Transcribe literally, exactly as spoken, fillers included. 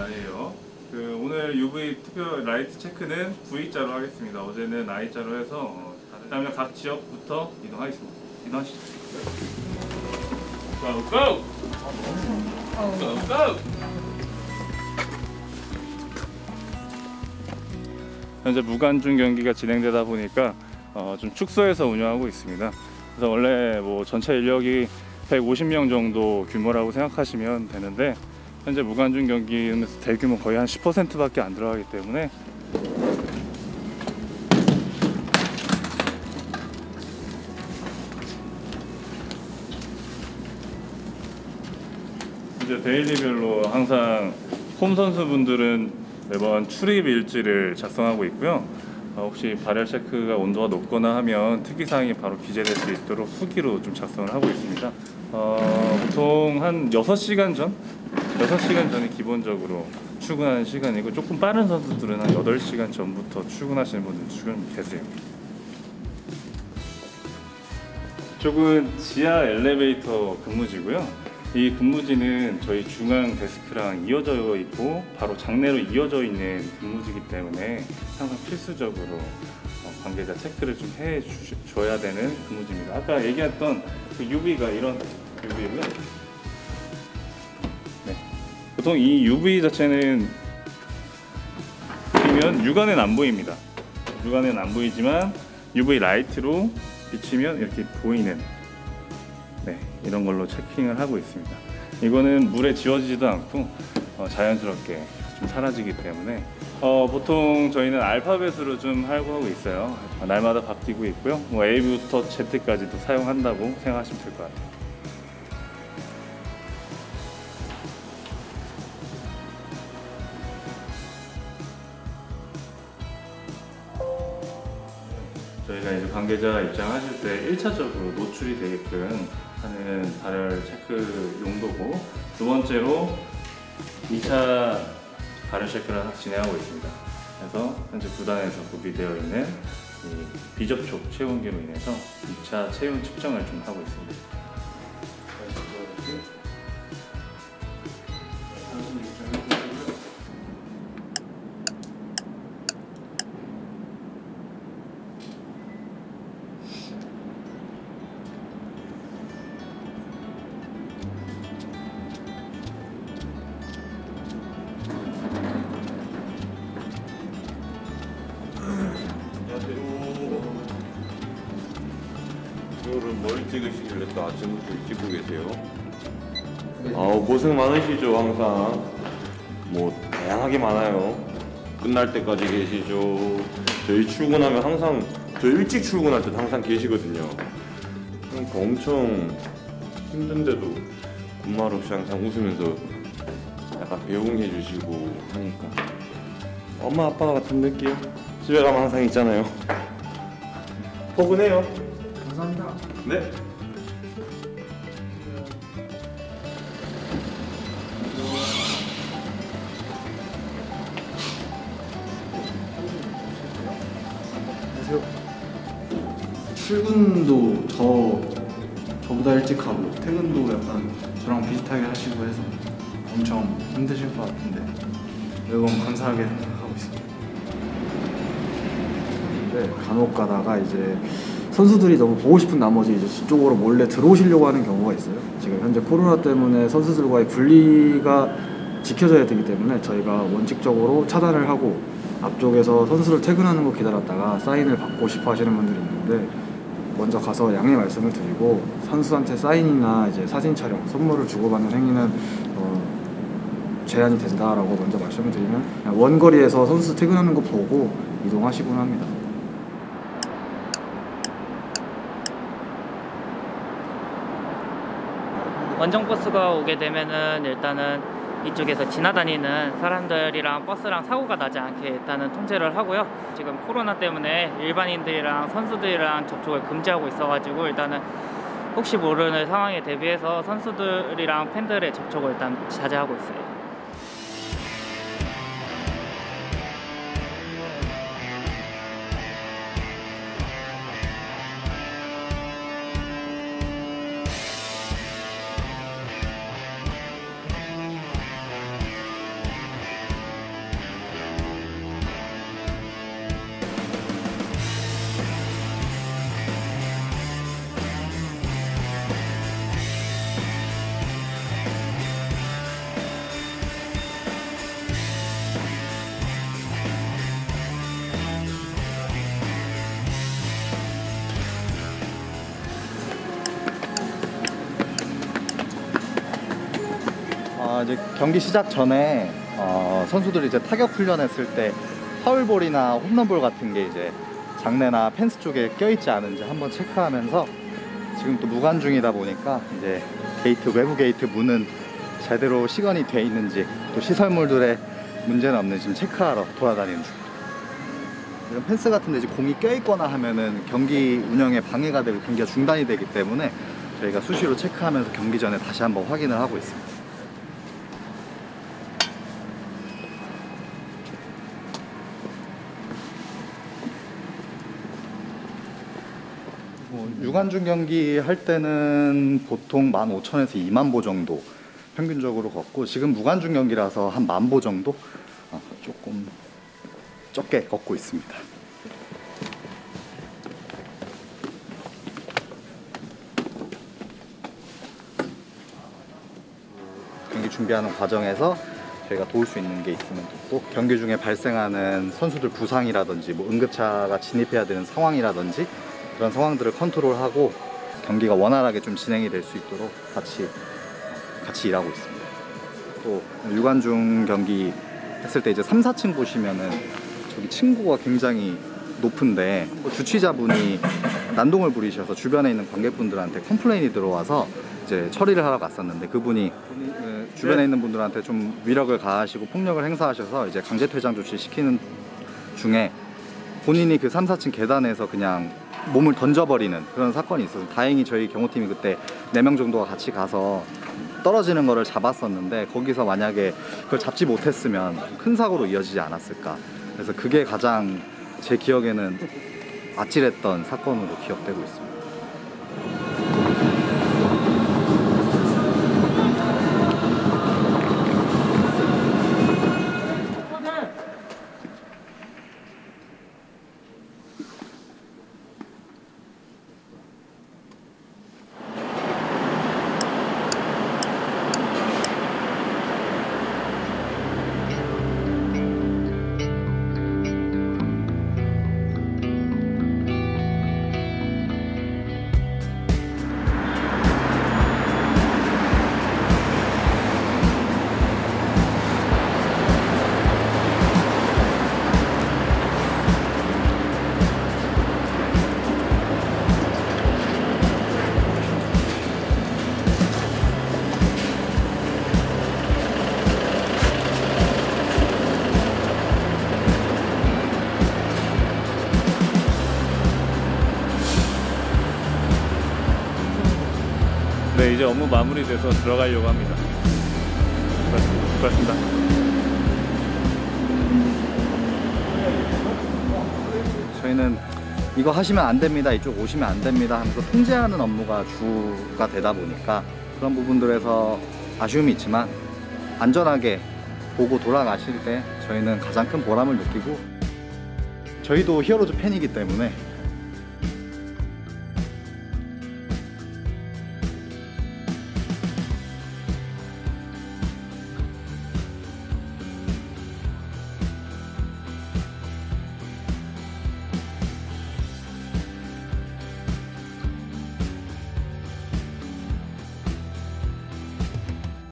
나예요. 그 오늘 유브이 특별 라이트 체크는 V자로 하겠습니다. 어제는 I자로 해서 어, 그다음에 각 지역부터 이동하겠습니다. 이동하시죠. 고! 고! 고! 고! 현재 무관중 경기가 진행되다 보니까 어, 좀 축소해서 운영하고 있습니다. 그래서 원래 뭐 전체 인력이 백오십 명 정도 규모라고 생각하시면 되는데 현재 무관중 경기는 대규모 거의 한 십 퍼센트 밖에 안 들어가기 때문에 이제 데일리별로 항상 홈 선수분들은 매번 출입 일지를 작성하고 있고요. 어, 혹시 발열 체크가 온도가 높거나 하면 특이사항이 바로 기재될 수 있도록 후기로 좀 작성을 하고 있습니다. 어, 보통 한 여섯 시간 전? 여섯 시간 전이 기본적으로 출근하는 시간이고 조금 빠른 선수들은 한 여덟 시간 전부터 출근하시는 분들 지금 계세요. 이쪽은 지하 엘리베이터 근무지고요. 이 근무지는 저희 중앙 데스크랑 이어져 있고 바로 장내로 이어져 있는 근무지이기 때문에 항상 필수적으로 관계자 체크를 좀 해줘야 되는 근무지입니다. 아까 얘기했던 그 유브이가 이런 유브이고요. 네. 보통 이 유브이 자체는 보면 육안은 안 보입니다. 육안은 안 보이지만 유브이 라이트로 비치면 이렇게 보이는, 네, 이런 걸로 체킹을 하고 있습니다. 이거는 물에 지워지지도 않고 어, 자연스럽게 좀 사라지기 때문에 어, 보통 저희는 알파벳으로 좀 활용하고 있어요. 어, 날마다 바뀌고 있고요. 뭐 A부터 Z까지도 사용한다고 생각하시면 될 것 같아요. 저희가 이제 관계자 입장하실 때 일 차적으로 노출이 되게끔 하는 발열 체크 용도고, 두 번째로 이 차 발열 체크를 진행하고 있습니다. 그래서 현재 구단에서 구비되어 있는 이 비접촉 체온계로 인해서 이 차 체온 측정을 좀 하고 있습니다. 오늘은 뭘 찍으시길래 또 아침부터 찍고 계세요? 아우, 고생 많으시죠. 항상 뭐 다양하게 많아요. 끝날 때까지 계시죠. 저희 출근하면 항상, 저 일찍 출근할 때 항상 계시거든요. 그러니까 엄청 힘든데도 군말 없이 항상 웃으면서 약간 배웅해 주시고 하니까 엄마 아빠 같은 느낌? 집에 가면 항상 있잖아요. 포근해요. 감사합니다. 네. 안녕하세요. 출근도 저 저보다 일찍 하고 퇴근도 약간 저랑 비슷하게 하시고 해서 엄청 힘드실 것 같은데 매번 감사하게 하고 있습니다. 네, 간혹 가다가 이제 선수들이 너무 보고 싶은 나머지 이제 저쪽으로 몰래 들어오시려고 하는 경우가 있어요. 지금 현재 코로나 때문에 선수들과의 분리가 지켜져야 되기 때문에 저희가 원칙적으로 차단을 하고 앞쪽에서 선수를 퇴근하는 거 기다렸다가 사인을 받고 싶어 하시는 분들이 있는데 먼저 가서 양해 말씀을 드리고 선수한테 사인이나 이제 사진 촬영, 선물을 주고받는 행위는 어, 제한이 된다라고 먼저 말씀을 드리면 원거리에서 선수 퇴근하는 거 보고 이동하시곤 합니다. 원정버스가 오게 되면은 일단은 이쪽에서 지나다니는 사람들이랑 버스랑 사고가 나지 않게 일단은 통제를 하고요. 지금 코로나 때문에 일반인들이랑 선수들이랑 접촉을 금지하고 있어가지고 일단은 혹시 모르는 상황에 대비해서 선수들이랑 팬들의 접촉을 일단 자제하고 있어요. 아, 이제 경기 시작 전에 어, 선수들이 이제 타격 훈련했을 때 파울볼이나 홈런볼 같은 게 이제 장내나 펜스 쪽에 껴있지 않은지 한번 체크하면서, 지금 또 무관 중이다 보니까 이제 게이트, 외부 게이트 문은 제대로 시건이 돼 있는지, 또 시설물들의 문제는 없는지 지금 체크하러 돌아다니는 중. 이런 펜스 같은 데 이제 공이 껴있거나 하면은 경기 운영에 방해가 되고 경기가 중단이 되기 때문에 저희가 수시로 체크하면서 경기 전에 다시 한번 확인을 하고 있습니다. 뭐 유관중 경기 할 때는 보통 만 오천에서 이만 보 정도 평균적으로 걷고, 지금 무관중 경기라서 한 만 보 정도 어, 조금 적게 걷고 있습니다. 경기 준비하는 과정에서 저희가 도울 수 있는 게 있으면 돕고, 경기 중에 발생하는 선수들 부상이라든지 뭐 응급차가 진입해야 되는 상황이라든지 그런 상황들을 컨트롤하고 경기가 원활하게 좀 진행이 될 수 있도록 같이 같이 일하고 있습니다. 또 유관중 경기 했을 때 이제 삼, 사층 보시면은 저기 층고가 굉장히 높은데, 뭐 주치자분이 난동을 부리셔서 주변에 있는 관객분들한테 컴플레인이 들어와서 이제 처리를 하러 갔었는데, 그분이 주변에 있는 분들한테 좀 위력을 가하시고 폭력을 행사하셔서 이제 강제 퇴장 조치 시키는 중에 본인이 그 삼, 사층 계단에서 그냥 몸을 던져버리는 그런 사건이 있어서, 다행히 저희 경호팀이 그때 네 명 정도가 같이 가서 떨어지는 거를 잡았었는데, 거기서 만약에 그걸 잡지 못했으면 큰 사고로 이어지지 않았을까. 그래서 그게 가장 제 기억에는 아찔했던 사건으로 기억되고 있습니다. 네, 이제 업무 마무리돼서 들어가려고 합니다. 수고하셨습니다. 저희는 이거 하시면 안 됩니다, 이쪽 오시면 안 됩니다 하면서 통제하는 업무가 주가 되다 보니까 그런 부분들에서 아쉬움이 있지만, 안전하게 보고 돌아가실 때 저희는 가장 큰 보람을 느끼고, 저희도 히어로즈 팬이기 때문에